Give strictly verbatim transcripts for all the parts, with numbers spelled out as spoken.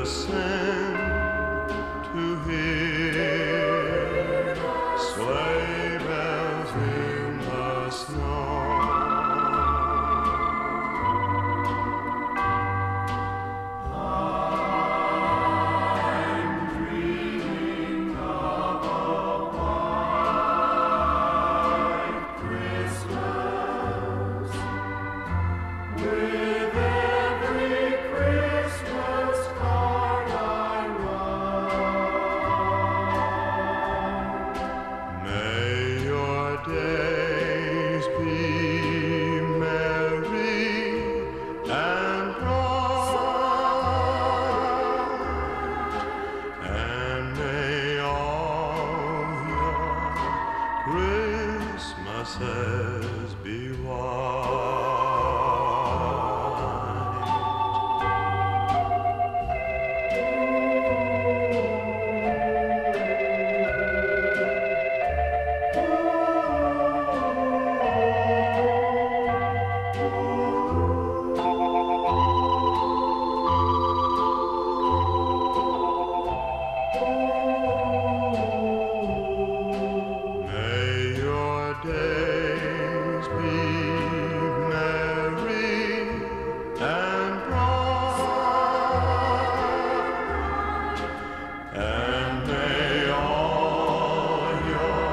listen to hear sleigh bells in the snow. I'm dreaming of a white Christmas with every Christmas card I write. May your days be merry and bright, and may all your Christmases be white. May your days be merry and bright, and may all your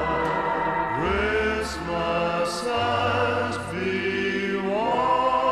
Christmases be white.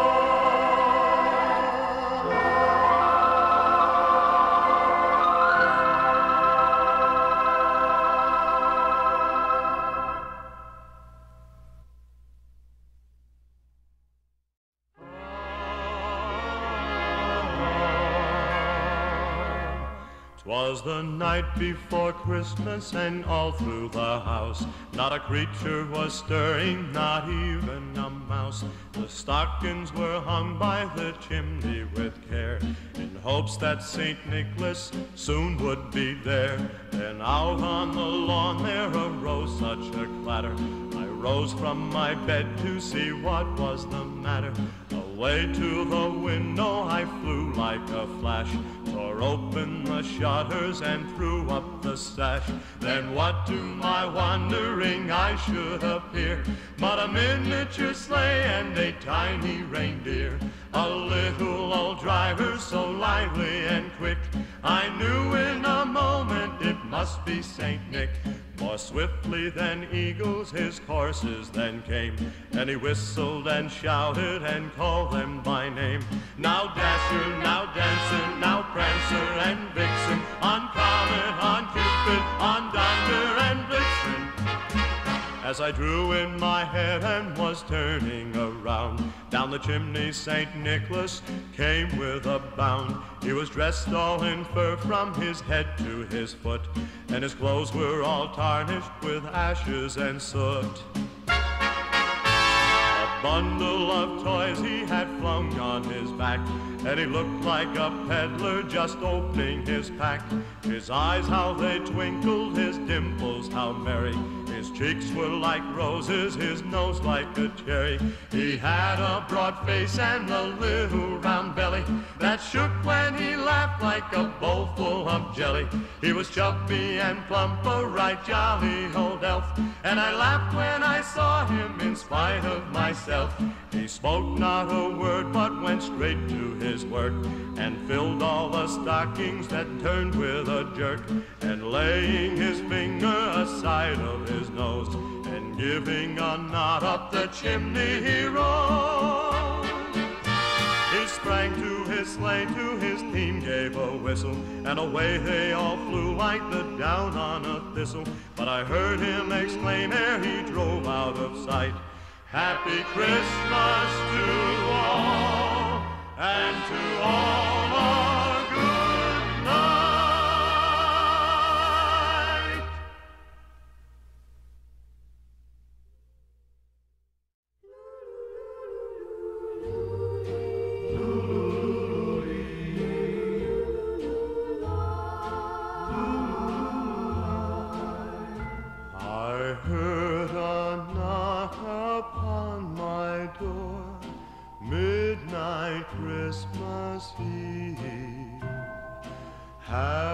Twas the night before Christmas, and all through the house not a creature was stirring, not even a mouse. The stockings were hung by the chimney with care, in hopes that Saint Nicholas soon would be there. Then out on the lawn there arose such a clatter, I rose from my bed to see what was the matter. Away to the window I flew like a flash, tore open the shutters and threw up the sash. Then what to my wondering I should appear but a miniature sleigh and a tiny reindeer, a little old driver so lively and quick, I knew in a moment it must be Saint Nick. More swiftly than eagles his horses then came, and he whistled and shouted and called them by name. Now Dasher, now Dancer, now Prancer and Vixen, on Comet, on Cupid, on Donder and Blitzen. As I drew in my head and was turning around, down the chimney Saint Nicholas came with a bound. He was dressed all in fur from his head to his foot, and his clothes were all tarnished with ashes and soot. A bundle of toys he had flung on his back, and he looked like a peddler just opening his pack. His eyes, how they twinkled, his dimples, how merry. His cheeks were like roses, his nose like a cherry. He had a broad face and a little round belly that shook when he laughed like a bowl full of jelly. He was chubby and plump, a right jolly old elf, and I laughed when I saw him in spite of myself. He spoke not a word but went straight to his work, and filled all the stockings that turned with a jerk, and laying his finger aside of his nose and giving a nod up the chimney he rose. He sprang to his sleigh, to his team gave a whistle, and away they all flew like the down on a thistle. But I heard him exclaim ere he drove out of sight, Happy Christmas to all, and to all a good night. I heard a knock upon my door, midnight Christmas Eve.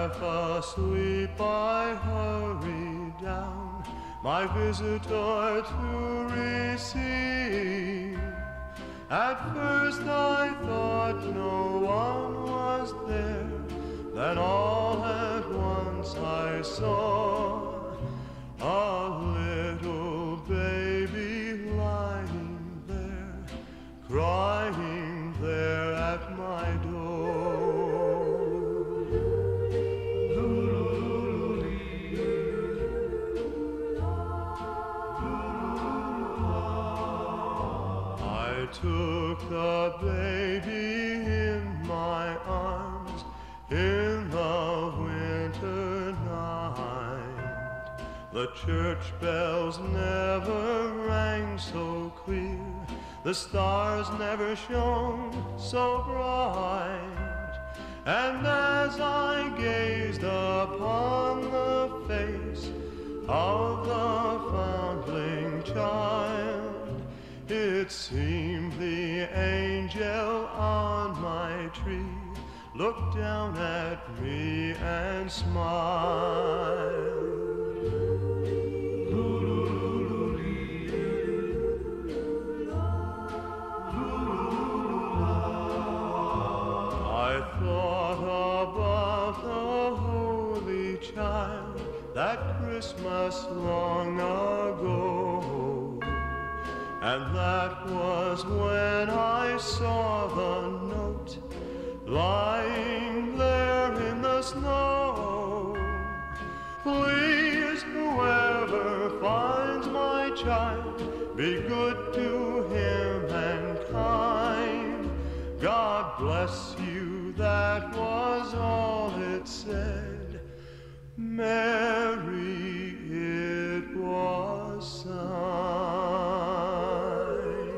Half asleep I hurried down my visitor to receive. At first I thought no one was there, then all at once I saw a little baby lying there, crying there at my door. I took the baby in my arms in the winter night. The church bells never rang so clear, the stars never shone so bright. And as I gazed upon the face of the foundling child, it seemed the angel on my tree looked down at me and smiled. I thought about the holy child that Christmas long ago, and that was when I saw the note lying there in the snow. Please, whoever finds my child, be good to him and kind. God bless you, that was all it said. Mary, it was signed.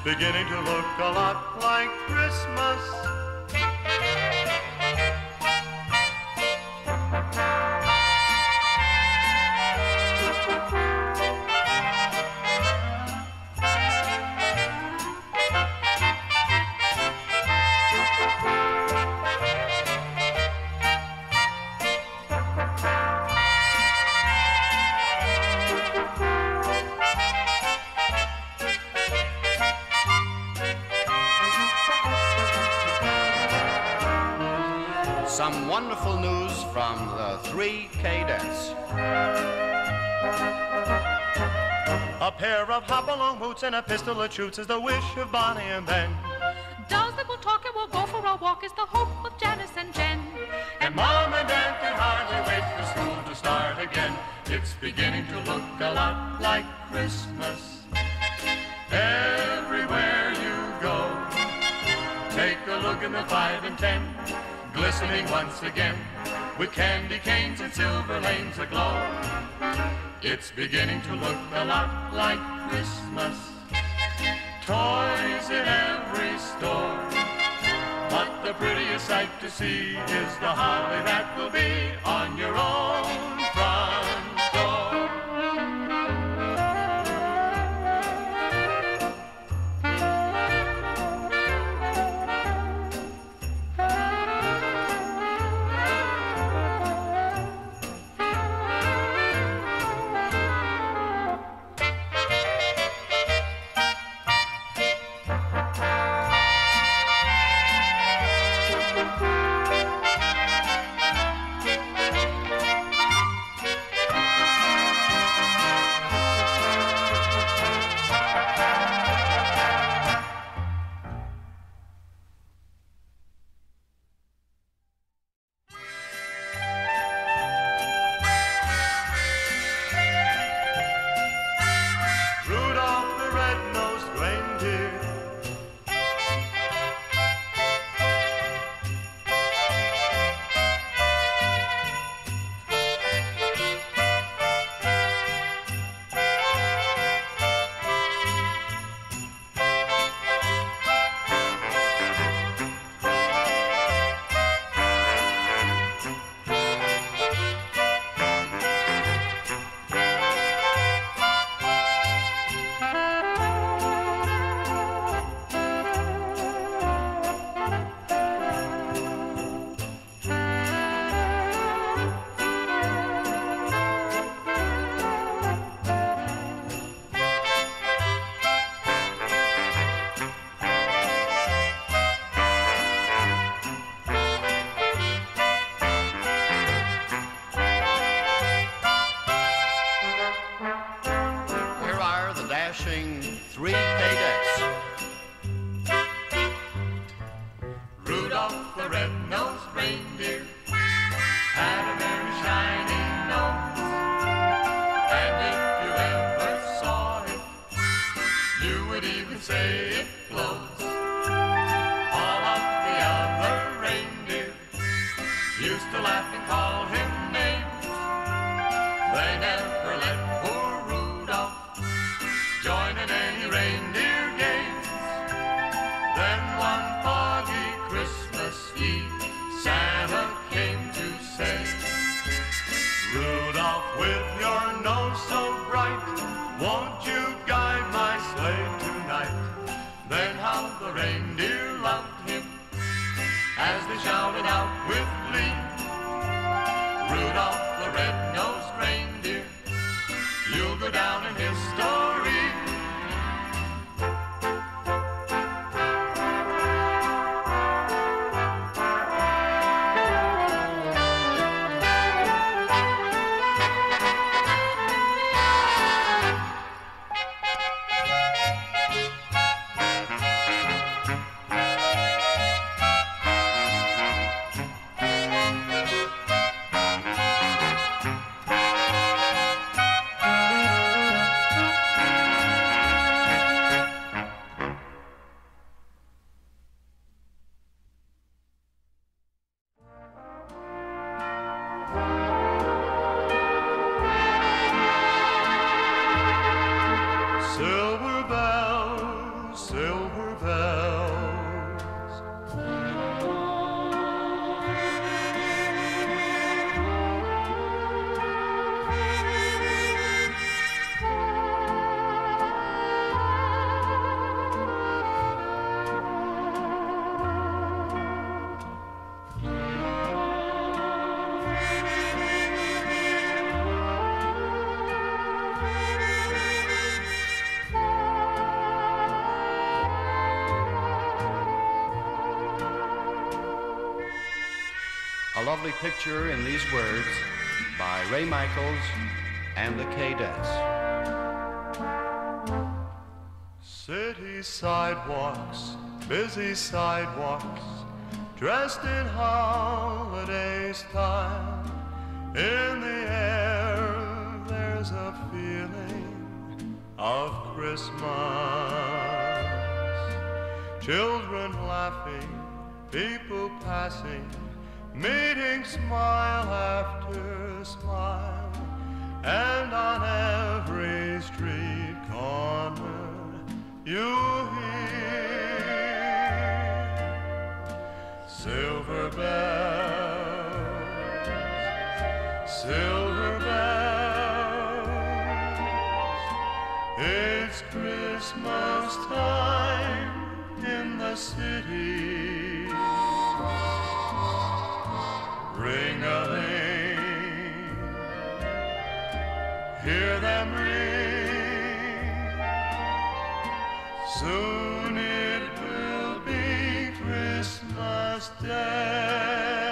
beginning to look a lot like Christmas. Some wonderful news from the three Cadettes. A pair of hop-along boots and a pistol that shoots is the wish of Bonnie and Ben. Dolls that will talk and will go for a walk is the hope of Janice and Jen. And Mom and Dad can hardly wait for school to start again. It's beginning to look a lot like Christmas. Everywhere you go, take a look in the five and ten, glistening once again, with candy canes and silver lanes aglow. It's beginning to look a lot like Christmas. Toys in every store, but the prettiest sight to see is the holly that will be on your own front door. Three Cadettes. Rudolph the red-nosed reindeer had a very shiny nose, and if you ever saw it, you would even say it glows. All of the other reindeer used to laugh and call him names. They never let poor Rudolph join in any reindeer games. Then one foggy Christmas Eve, Santa came to say, Rudolph, with your nose so bright, won't you guide my sleigh tonight? Then how the reindeer loved him as they shouted out with glee, Rudolph the red-nosed reindeer, A lovely picture in these words by Ray Michaels and the Cadettes. City sidewalks, busy sidewalks, dressed in holiday style. In the air there's a feeling of Christmas. Children laughing, people passing, meeting smile after smile. And on every street corner you hear silver bells, silver bells. It's Christmas time in the city. Ring-a-ling, hear them ring. Soon it will be Christmas Day.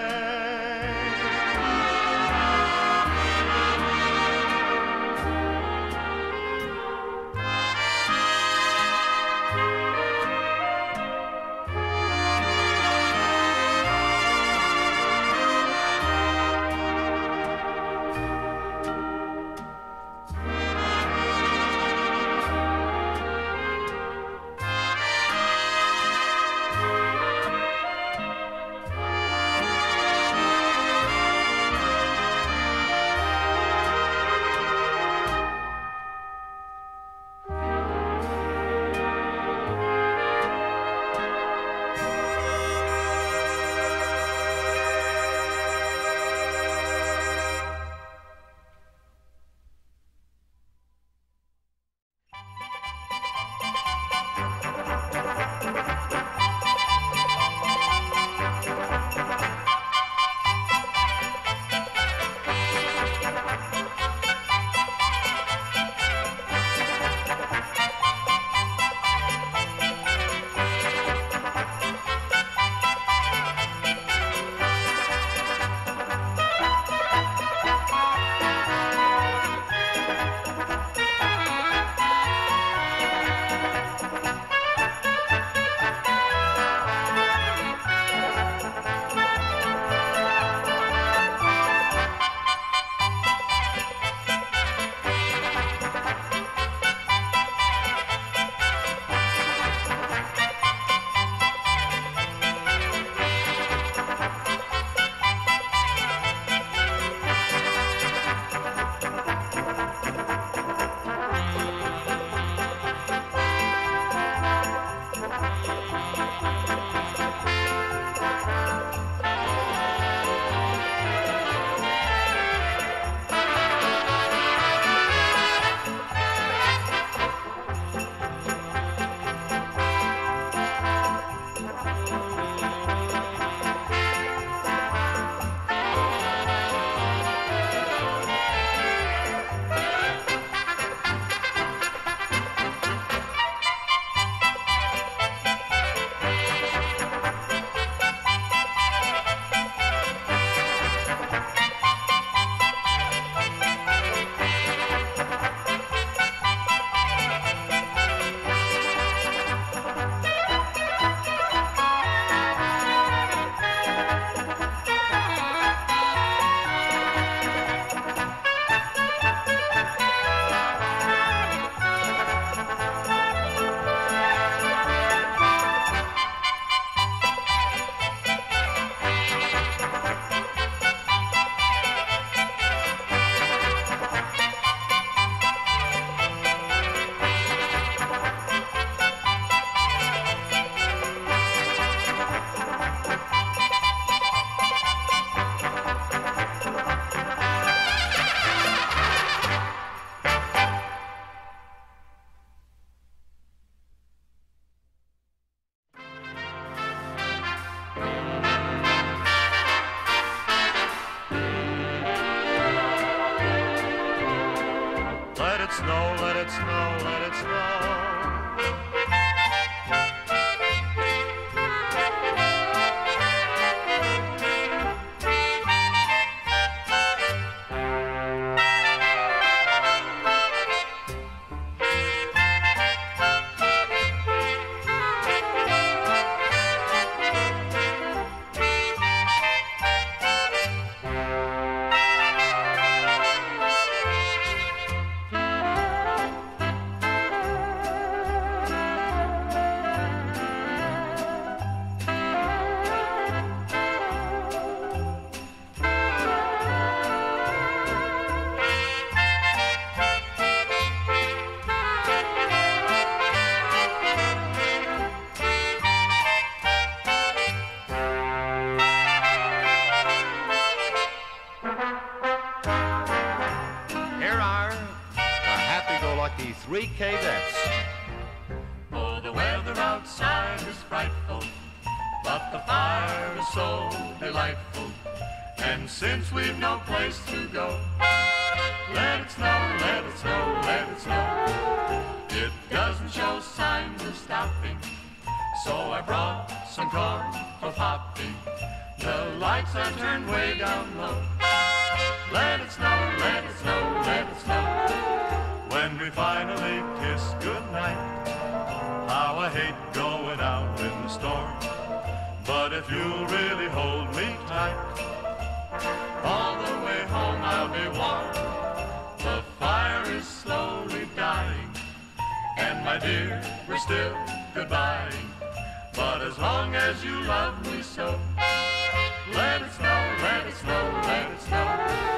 snow, let it snow, let it snow. three Cadettes. Oh, the weather outside is frightful, but the fire is so delightful. And since we've no place to go, let it snow, let it snow, let it snow. It doesn't show signs of stopping, so I brought some corn for popping. The lights are turned way down low. Let it snow, let it snow, let it snow. When we finally kiss goodnight, how I hate going out in the storm. But if you'll really hold me tight, all the way home I'll be warm. The fire is slowly dying, and my dear, we're still goodbying. But as long as you love me so, let it snow, let it snow, let it snow.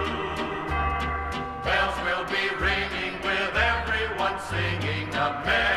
Singing a merry